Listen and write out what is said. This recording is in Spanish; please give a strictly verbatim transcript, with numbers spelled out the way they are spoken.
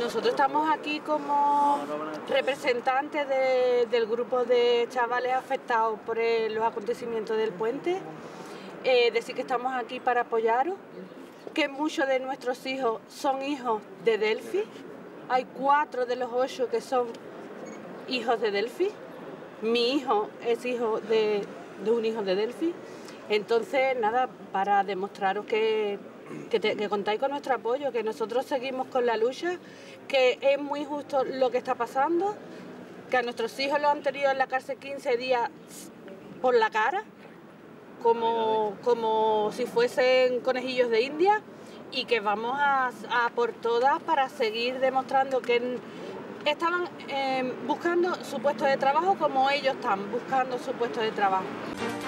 nosotros estamos aquí como representantes de, del grupo de chavales afectados por el, los acontecimientos del puente. Eh, decir que estamos aquí para apoyaros, que muchos de nuestros hijos son hijos de Delphi. Hay cuatro de los ocho que son hijos de Delphi. Mi hijo es hijo de, de un hijo de Delphi. Entonces, nada, para demostraros que, que, te, que contáis con nuestro apoyo, que nosotros seguimos con la lucha, que es muy justo lo que está pasando, que a nuestros hijos los han tenido en la cárcel quince días por la cara, como, como si fuesen conejillos de India, y que vamos a, a por todas para seguir demostrando que estaban eh, buscando su puesto de trabajo como ellos están buscando su puesto de trabajo.